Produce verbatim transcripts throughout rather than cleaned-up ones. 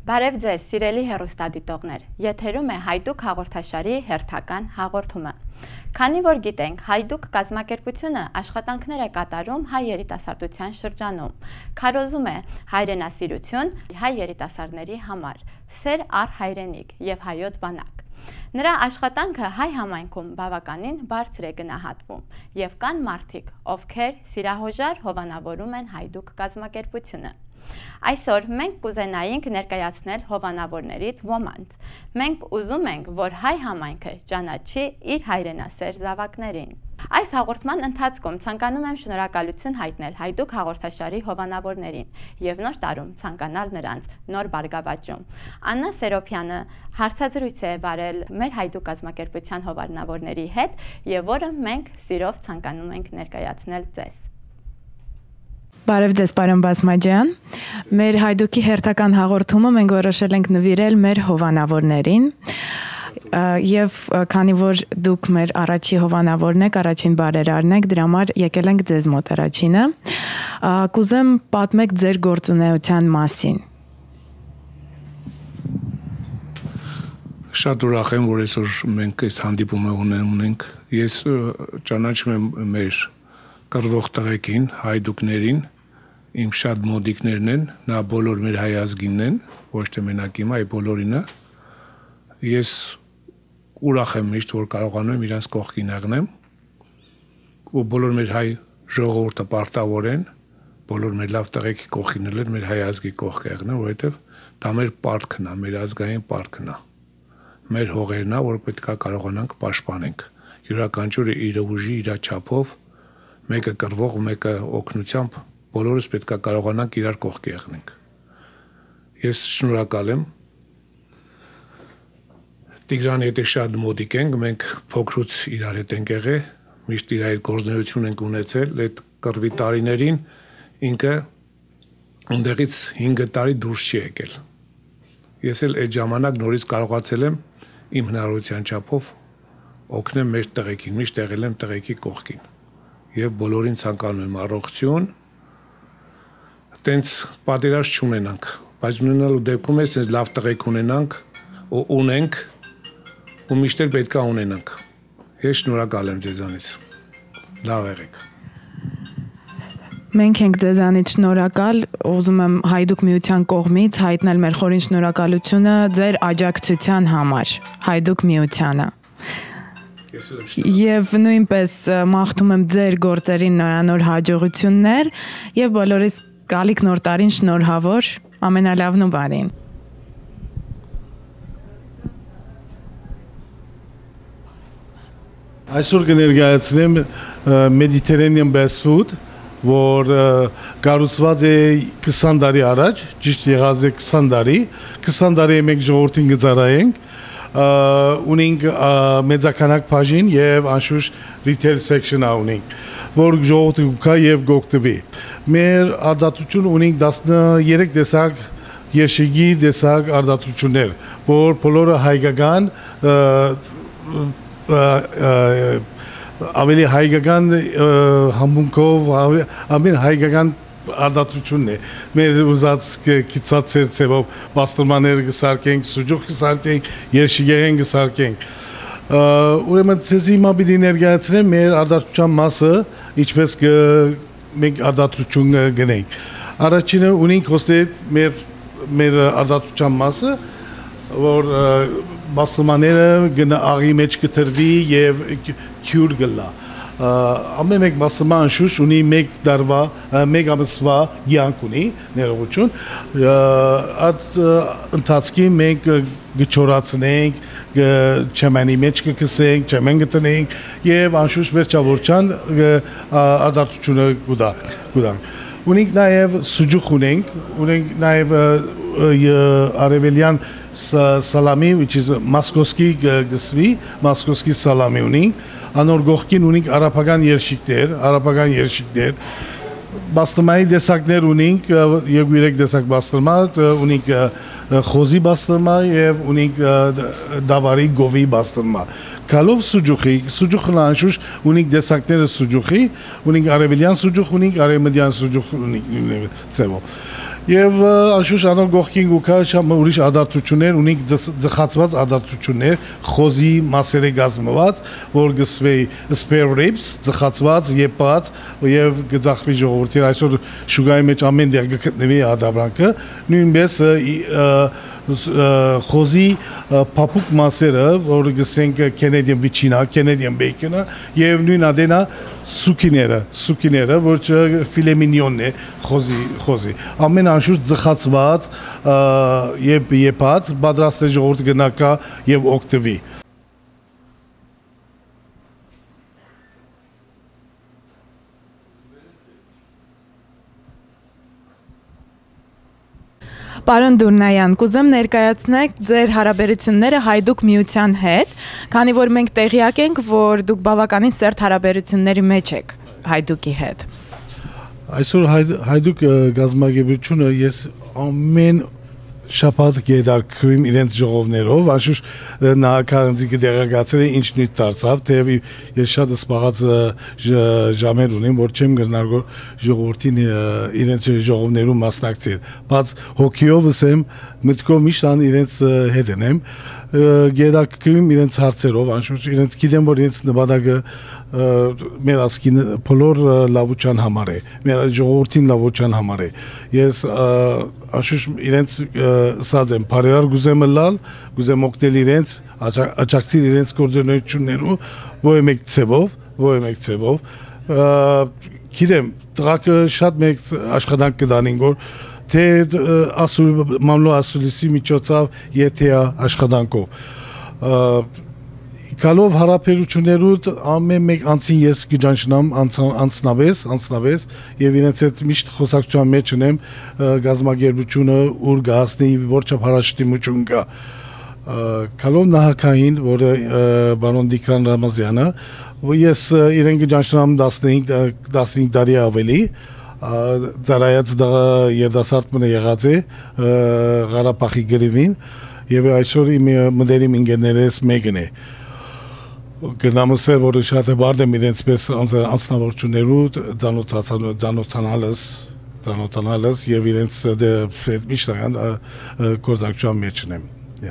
Բարև ձեզ, սիրելի հեռուստադիտողներ, եթերում է Հայդուկ հաղորդաշարի հերթական հաղորդումը։ Քանի որ գիտենք, Հայդուկ կազմակերպությունը աշխատանքներ է կատարում հայ երիտասարդության շրջանում, քարոզում է հայրենասիրություն հայ երիտասարդների համար, սեր առ հայրենիք և հայոց բանակ։ Նրա աշխատանքը հայ համայնքում բավականին բարձր է գնահատվում և կան մարդիկ, ովքեր սիրահոժար հովանավորում են Հայդուկ կազմակերպությունը։ Այսօր մենք կուզենայինք ներկայացնել հովանավորներից ոմանց։ Մենք ուզում ենք, որ հայ համայնքը ճանաչի իր հայրենասեր զավակներին։ Այս հաղորդման ընթացքում ցանկանում եմ շնորհակալություն հայտնել Հայդուկ հաղորդաշարի հովանավորներին և նոր տարում ցանկանալ նրանց նոր բարգավաճում։ Աննա Սերոփյանը հարցազրույց է վարել մեր Հայդուկ կազմակերպության հովանավորների հետ և որը մենք սիրով ցանկանում ենք ներկայացնել ձեզ։ Բարև ձեզ, պարոն Բասմաջյան։ Մեր Հայդուկի հերթական հաղորդումը մենք որոշել ենք նվիրել մեր հովանավորներին և քանի որ դուք մեր առաջի հովանավորն եք, առաջին բարերարն եք, դրա համար եկել ենք ձեզ մոտ առաջինը։ Կուզեմ պատմեք ձեր գործունեության մասին։ Շատ ուրախ եմ, որ այսօր մենք այս հանդիպումը ունենք։ Ես ճանաչում եմ մեր կռվող տղեկին, հայդուկներին, իմ շատ մոդիկներն են, նա բոլոր մեր հայ ազգինն են, ոչ թե մենակ իմ, այ բոլորինը։ Ես ուրախ եմ միշտ, որ կարողանում եմ իրանց կողքին եղնեմ, ու բոլոր մեր հայ ժողովուրդը պարտավոր են, բոլոր մեր լավ տղեկի կողքին էլ մեր հայ ազգի կողքը եղնեմ, որովհետև դա մեր պարտքն է, մեր ազգային պարտքն է, մեր հողերն է, որ պետք է կարողանանք պաշտպանենք, յուրաքանչյուրը իր ուժի, իր չափով, մեկը կռվող, մեկը օգնությամբ, բոլորս պետք է կարողանանք իրար կողքի եղնենք։ Ես շնորհակալ եմ։ Տիգրանի հետ շատ մոդիկ ենք, մենք փոքրուց իրար հետ ենք եղել, միշտ իր հետ գործունեություն ենք ունեցել, այդ կռվի տարիներին ինքը ընդեղից հինգ տարի դուրս չի եկել։ Ես էլ այդ ժամանակ նորից կարողացել եմ իմ հնարավորության չափով օգնեմ մեր տղեկին, միշտ եղել եմ տղեկի կողքին։ Եվ բոլորին ցանկանում եմ առողջություն, տենց պատերազմ չունենանք, բայց ունենալու դեպքում ես տենց լավ տղեկ ունենանք ու ունենք ու միշտ էլ պետք է ունենանք։ Ես շնորհակալ եմ ձեզանից։ Լավ եղեք։ Մենք ենք ձեզանից շնորհակալ, ուզում եմ Հայդուկ միության կողմից հայտնել մեր խորին շնորհակալությունը ձեր աջակցության համար, Հայդուկ միությանը։ Եվ նույնպես մաղթում եմ ձեր գործերին նորանոր հաջողություններ և բոլորիս գալիք նոր տարին շնորհավոր, ամենալավն ու բարին։ Այսօր կներկայացնեմ Mediterranean Best Food, որ կառուցված է քսան տարի առաջ, ճիշտ եղած է քսան տարի, քսան տարի մենք ժողովրդին գծարայենք, ունենք մեծականակ բաժին և անշուշտ retail section-ը ունենք, որ ժողովուրդը կգա և կօգտվի։ Մեր արտադրություն ունենք տասներեք տեսակ երշիկի տեսակ արտադրություններ, որ բոլորը հայկական ավելի հայկական համունքով, ամեն հայկական արտադրությունն է։ Մեր ուզած կիցած ծերծևով բաստırmaներ կսարքենք, սուջուխ կսարքենք, երշիկեղեն կսարքենք։ Ուրեմն ցեզի հիմա պիտի ներկայացնեմ մեր արտադրության մասը, ինչպես մենք արտադրություն գնենք։ Առաջինը ունենք ոստե մեր մեր արտադրության մասը, որ բաստırmaները աղի մեջ կտրվի և քյուր գլա։ Ամեն մեկ բաստırma անշուշտ ունի մեկ տարվա, մեկ ամսվա կյանք ունի, ներողություն։ Այդ ընթացքին մենք կչորացնենք, չեմենի մեջ կքսենք, չեմեն կտնենք և անշուշտ վերջավորության արտադրությունը կուտանք։ Ունենք նաև սուջուխ ունենք, ունենք նաև արևելյան սալամի, which is Մոսկովսկի գսվի, Մոսկովսկի սալամի ունենք, անոր գողքին ունենք արաբական երշիկներ, արաբական երշիկներ, բաստırmայի տեսակներ ունենք, երկու երեք տեսակ բաստırma, ունենք խոզի բաստırma և ունենք դավարի գովի բաստırma։ Կալով սուջուխի, սուջուխն անշուշտ ունենք տեսակները սուջուխի, ունենք արևելյան սուջուխ ունենք, արևմտյան սուջուխ ունենք ծևով։ Եվ անշուշտ անոր գողքին ու կա շամ ուրիշ ադարտություններ, ունենք ձխացված ադարտություններ, խոզի մասերի գազմված, որ գսվեի spare ribs, ձխացված, եփած եւ գծախվի ժողովրդի այսօր շուգայի մեջ ամեն դեղ գտնվի ադաբրանքը, նույնպես խոզի փափուկ մասերը, որ գսենք Canadian վիչինա, Canadian bacon-ը եւ նույն ադենա սուկիները, սուկիները, որ ֆիլե մինյոնն է խոզի, խոզի։ Ամեն անշուշտ ձխացված եւ եփած, պատրաստ է ժողովուրդը գնակա եւ օգտվի։ Պարոն Դուրնայան, կուզեմ ներկայացնեք ձեր հարաբերությունները Հայդուկ միության հետ, քանի որ մենք տեղյակ ենք, որ դուք բավականին սերտ հարաբերությունների մեջ եք Հայդուկի հետ։ Այսօր Հայդուկ գազագերբությունը ես ամեն շաբաթ գեդարկում իրենց ժողովներով, անշուշտ նախագահի դեղագացել է ինչ նույն դարձավ, թեև ես շատ սպաղած ժամեր ունեմ, որ չեմ գնալ ժողովրդին իրենց ժողովներում մասնակցել, բայց հոգիով ասեմ, մտքով միշտ ան իրենց հետ եմ, գեդարկում իրենց հարցերով, անշուշտ իրենց գիտեմ, որ իրենց նպատակը մեր ասկին բոլոր լավության համար է, մեր ժողովրդին լավության համար է։ Ես անշուշտ իրենց ասած եմ, բարերար գուզեմ լալ, գուզեմ օգնել իրենց, աջակցել իրենց գործունեություններում, ոչ մեկ ցևով, ոչ մեկ ցևով։ Գիտեմ, տղակը շատ մեկ աշխատանք կդանին, որ թե ասուլ մամլո ասուլիսի միջոցով եթե աշխատանքով Կալով հարաբերություններուդ ամեն մեկ անցին ես գճանչնամ անցնավես, անցնավես եւ իրենց հետ միշտ խոսակցության մեջ ունեմ գազագերբությունը ուր գասնի որչափ հարաշտիմություն կա Կալով նահակային, որը բարոն Դիկրան Ռամազյանը, ես իրեն գճանչնամ տասնհինգ տարի ավելի ծարայած երդասարդ մնը եղած է Ղարաբաղի գրիվին եւ այսօր իմ մտերիմ ինգեներես մեկն է Գնամս է, որ շատ է բարդ եմ իրենց պես անձնավորություններու ծանոթանալս, ծանոթանալս եւ իրենց միշտ գործակցության մեջ եմ։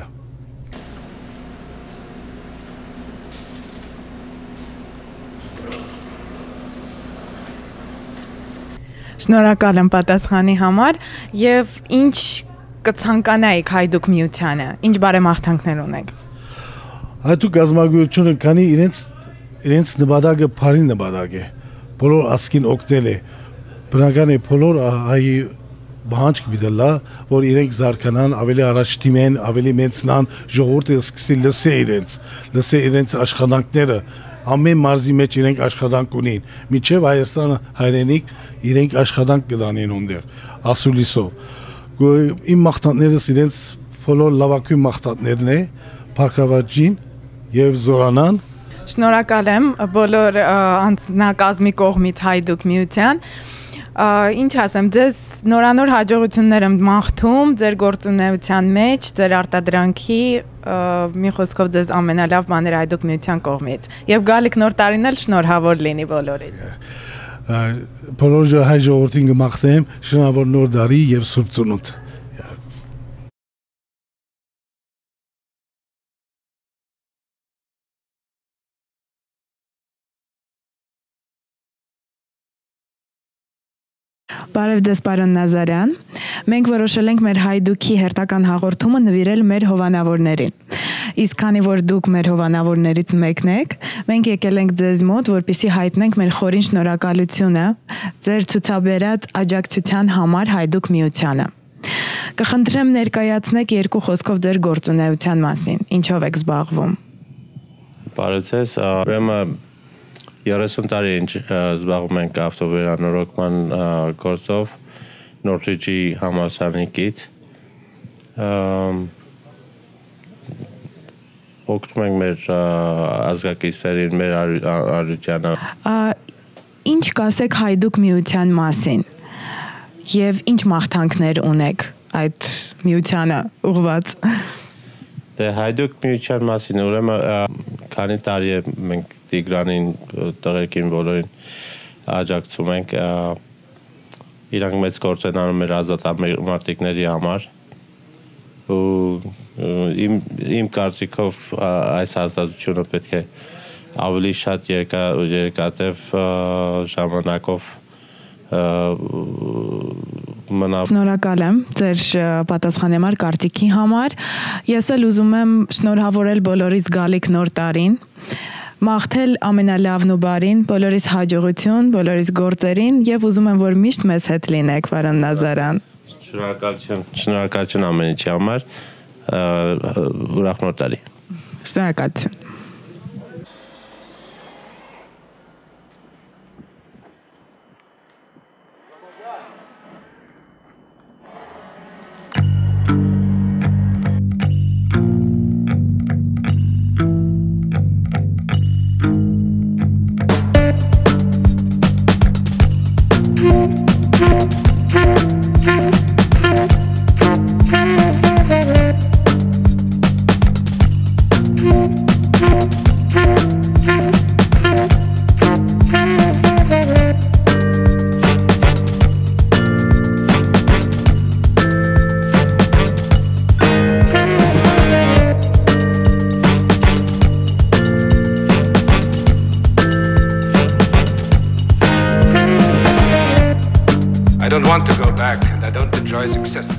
Շնորհակալ եմ պատասխանի համար եւ ինչ կցանկանայիք Հայդուկ միությանը, ինչ բարեմաղթանքներ ունեք։ Հայդուկ գազագերբությունը քանի իրենց իրենց նպատակը բարի նպատակ է բոլոր ասկին օգնել է բնական է բոլոր հայ բանջ կբիդելա որ իրենք զարգանան ավելի առաջ դիմեն ավելի մեծնան ժողովուրդը սկսի լսե իրենց լսե իրենց աշխատանքները ամեն մարզի մեջ իրենք աշխատանք ունին միջև Հայաստանը հայրենիք իրենք աշխատանք կդանեն ունդեղ ասուլիսով իմ մաղթանքներս իրենց բոլոր լավագույն մաղթանքներն է Փարքավաճին եւ Զորանան Շնորհակալ եմ բոլոր անձնակազմի կողմից Հայդուկ միության ինչ ասեմ ձեզ նորանոր հաջողություններ եմ մաղթում ձեր գործունեության մեջ ձեր արտադրանքի մի խոսքով ձեզ ամենալավ բաները Հայդուկ միության կողմից եւ գալիք նոր տարին էլ շնորհավոր լինի բոլորին բոլոր հայ ժողովրդին կմաղթեմ շնորհավոր նոր տարի եւ սուրբ ծնունդ Բարև ձեզ պարոն Նազարյան, մենք որոշել ենք մեր Հայդուկի հերթական հաղորդումը նվիրել մեր հովանավորներին։ Իսկ քանի որ դուք մեր հովանավորներից մեկն եք, մենք եկել ենք ձեզ մոտ, որպեսզի հայտնենք մեր խորին շնորհակալությունը ձեր ցուցաբերած աջակցության համար Հայդուկ միությանը։ Կխնդրեմ ներկայացնեք երկու խոսքով ձեր գործունեության մասին, ինչով եք զբաղվում։ Բարև ձեզ, ուրեմն երեսուն տարի ինչ զբաղվում ենք ավտովերանորոգման գործով Նորթրիջի համալսարանից օգնում ենք մեր ազգակիցներին, մեր արությանը։ Ինչ կասեք Հայդուկ միության մասին եւ ինչ մաղթանքներ ունեք այդ միությանը ուղղված։ Դե Հայդուկ միության մասին ուրեմն քանի տարի է մենք Տիգրանին տղերքին բոլորին աջակցում ենք իրանք մեծ գործ են անում մեր ազատամարտիկների համար ու իմ իմ կարծիքով այս հաստատությունը պետք է ավելի շատ երկար երկատև ժամանակով մնա։ Շնորհակալ եմ ձեր պատասխանի համար, կարծիքի համար։ Ես էլ ուզում եմ շնորհավորել բոլորիս գալիք նոր տարին, մաղթել ամենալավն ու բարին, բոլորիս հաջողություն, բոլորիս գործերին եւ ուզում եմ, որ միշտ մեզ հետ լինեք, պարոն Նազարյան։ Շնորհակալություն, շնորհակալություն ամեն ինչի համար, ուրախ նոր տարի։ Շնորհակալություն։ I don't want to go back, and I don't enjoy success.